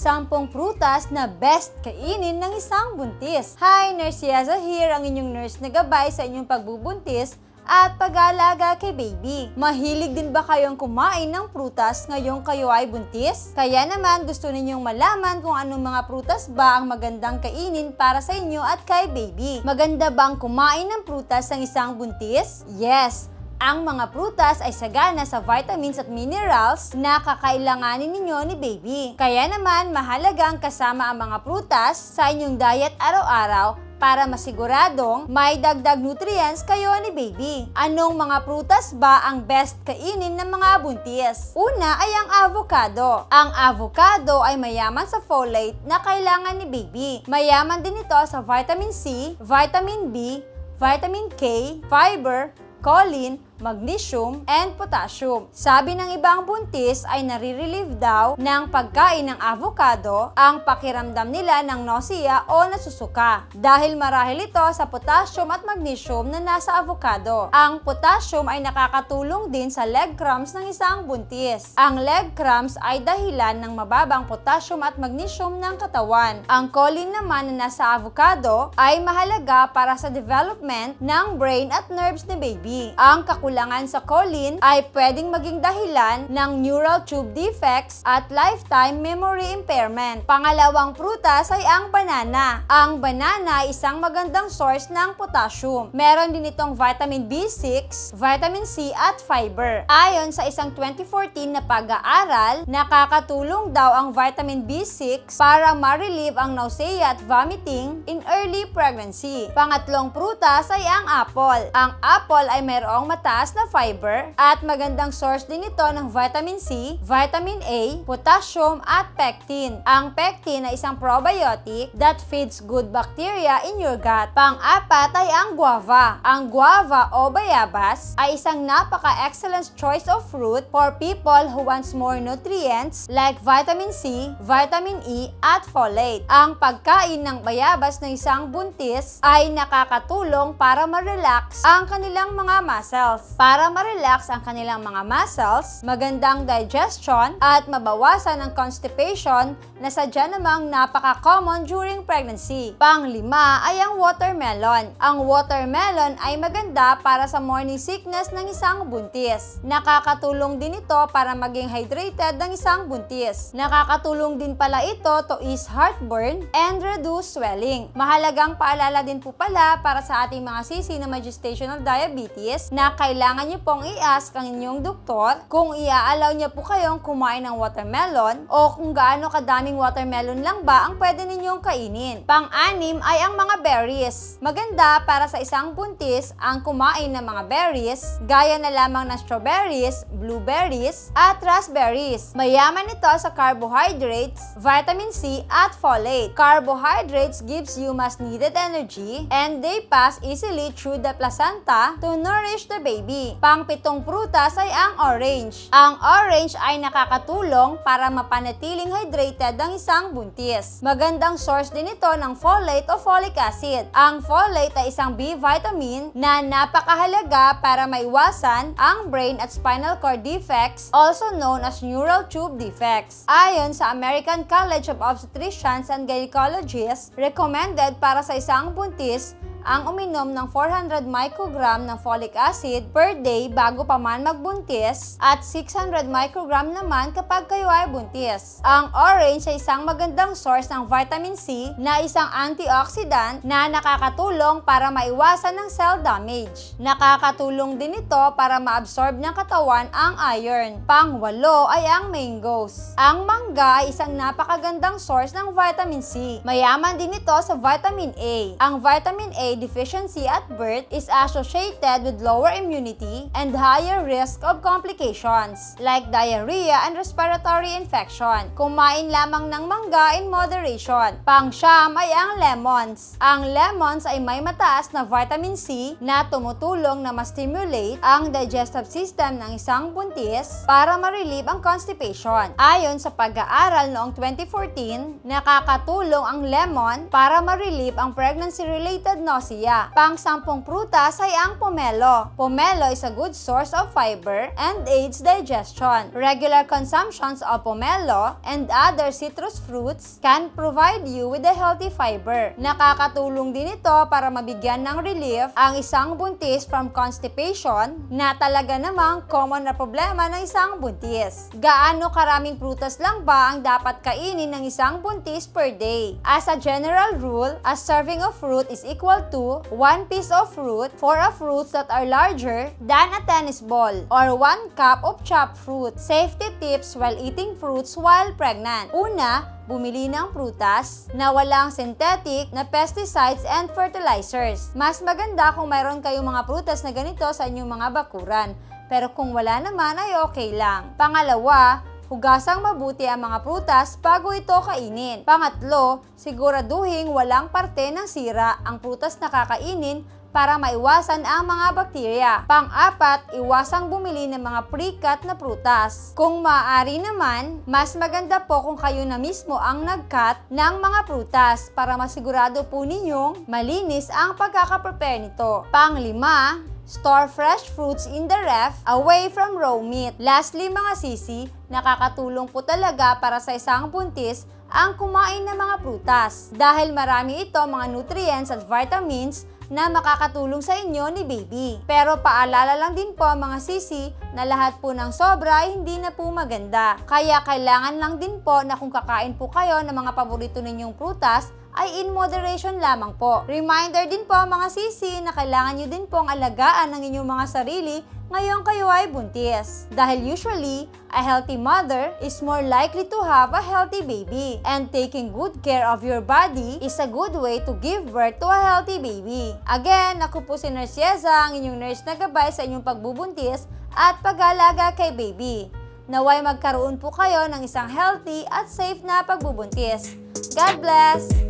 10 prutas na best kainin ng isang buntis. Hi, Nurse Yaza here, ang inyong nurse na gabay sa inyong pagbubuntis at pag-aalaga kay baby. Mahilig din ba kayong kumain ng prutas ngayong kayo ay buntis? Kaya naman gusto ninyong malaman kung anong mga prutas ba ang magandang kainin para sa inyo at kay baby. Maganda bang kumain ng prutas ng isang buntis? Yes! Ang mga prutas ay sagana sa vitamins at minerals na kakailanganin ninyo ni baby. Kaya naman mahalaga ang kasama ang mga prutas sa inyong diet araw-araw para masiguradong may dagdag nutrients kayo ni baby. Anong mga prutas ba ang best kainin ng mga buntis? Una ay ang avocado. Ang avocado ay mayaman sa folate na kailangan ni baby. Mayaman din ito sa vitamin C, vitamin B, vitamin K, fiber, choline, magnesium, and potassium. Sabi ng ibang buntis ay nare-relieve daw ng pagkain ng avocado ang pakiramdam nila ng nausea o nasusuka dahil marahil ito sa potassium at magnesium na nasa avocado. Ang potassium ay nakakatulong din sa leg cramps ng isang buntis. Ang leg cramps ay dahilan ng mababang potassium at magnesium ng katawan. Ang choline naman na nasa avocado ay mahalaga para sa development ng brain at nerves ni baby. Ang kakulangan sa choline ay pwedeng maging dahilan ng neural tube defects at lifetime memory impairment. Pangalawang prutas ay ang banana. Ang banana ay isang magandang source ng potassium. Meron din itong vitamin B6, vitamin C at fiber. Ayon sa isang 2014 na pag-aaral, nakakatulong daw ang vitamin B6 para ma-relieve ang nausea at vomiting in early pregnancy. Pangatlong prutas ay ang apple. Ang apple ay mayroong mataas na fiber at magandang source din ito ng vitamin C, vitamin A, potassium at pectin. Ang pectin ay isang probiotic that feeds good bacteria in your gut. Pang-apat ay ang guava. Ang guava o bayabas ay isang napaka-excellent choice of fruit for people who wants more nutrients like vitamin C, vitamin E at folate. Ang pagkain ng bayabas ng isang buntis ay nakakatulong para ma-relax ang kanilang mga muscles. Para ma-relax ang kanilang mga muscles, magandang digestion at mabawasan ang constipation na sadya namang napaka-common during pregnancy. Pang-lima ay ang watermelon. Ang watermelon ay maganda para sa morning sickness ng isang buntis. Nakakatulong din ito para maging hydrated ng isang buntis. Nakakatulong din pala ito to ease heartburn and reduce swelling. Mahalagang paalala din po pala para sa ating mga sisi na may gestational diabetes na kailangan niyo pong i-ask ang inyong doktor kung i-allow niya po kayong kumain ng watermelon o kung gaano kadaming watermelon lang ba ang pwede ninyong kainin. Pang-anim ay ang mga berries. Maganda para sa isang buntis ang kumain ng mga berries gaya na lamang ng strawberries, blueberries at raspberries. Mayaman ito sa carbohydrates, vitamin C at folate. Carbohydrates gives you much needed energy and they pass easily through the placenta to nourish the baby. Pang-pitong prutas ay ang orange. Ang orange ay nakakatulong para mapanatiling hydrated ang isang buntis. Magandang source din ito ng folate o folic acid. Ang folate ay isang B vitamin na napakahalaga para maiwasan ang brain at spinal cord defects, also known as neural tube defects. Ayon sa American College of Obstetricians and Gynecologists, recommended para sa isang buntis ang uminom ng 400 microgram ng folic acid per day bago pa man magbuntis at 600 microgram naman kapag kayo ay buntis. Ang orange ay isang magandang source ng vitamin C na isang antioxidant na nakakatulong para maiwasan ng cell damage. Nakakatulong din ito para ma-absorb ng katawan ang iron. Pang-walo ay ang mangoes. Ang mangga ay isang napakagandang source ng vitamin C. Mayaman din ito sa vitamin A. Ang vitamin A deficiency at birth is associated with lower immunity and higher risk of complications like diarrhea and respiratory infection. Kumain lamang ng mangga in moderation. Pang-siyam ay ang lemons. Ang lemons ay may mataas na vitamin C na tumutulong na ma-stimulate ang digestive system ng isang buntis para ma-relieve ang constipation. Ayon sa pag-aaral noong 2014, nakakatulong ang lemon para ma-relieve ang pregnancy-related nausea Nicosia. Pang-10 prutas ay ang pomelo. Pomelo is a good source of fiber and aids digestion. Regular consumptions of pomelo and other citrus fruits can provide you with a healthy fiber. Nakakatulong din ito para mabigyan ng relief ang isang buntis from constipation na talaga namang common na problema ng isang buntis. Gaano karaming prutas lang ba ang dapat kainin ng isang buntis per day? As a general rule, a serving of fruit is equal to 1 piece of fruit for a fruits that are larger than a tennis ball or 1 cup of chopped fruit. Safety tips while eating fruits while pregnant. Una, bumili ng prutas na walang synthetic na pesticides and fertilizers. Mas maganda kung mayroon kayong mga prutas na ganito sa inyong mga bakuran. Pero kung wala naman ay okay lang. Pangalawa, hugasang mabuti ang mga prutas bago ito kainin. Pangatlo, siguraduhin walang parte ng sira ang prutas na kakainin para maiwasan ang mga bakterya. Pang-apat, iwasang bumili ng mga pre-cut na prutas. Kung maaari naman, mas maganda po kung kayo na mismo ang nag-cut ng mga prutas para masigurado po ninyong malinis ang pagkakaprepare nito. Pang-lima, store fresh fruits in the ref away from raw meat. Lastly mga sisi, nakakatulong po talaga para sa isang buntis ang kumain ng mga prutas dahil marami ito mga nutrients at vitamins na makakatulong sa inyo ni baby. Pero paalala lang din po mga sisi na lahat po ng sobra ay hindi na po maganda. Kaya kailangan lang din po na kung kakain po kayo ng mga paborito ninyong prutas ay in moderation lamang po. Reminder din po mga sisi na kailangan nyo din pong alagaan ng inyong mga sarili ngayon kayo ay buntis. Dahil usually, a healthy mother is more likely to have a healthy baby. And taking good care of your body is a good way to give birth to a healthy baby. Again, ako po si Nurse Yeza, ang inyong nurse na gabay sa inyong pagbubuntis at pag-aalaga kay baby. Naway magkaroon po kayo ng isang healthy at safe na pagbubuntis. God bless!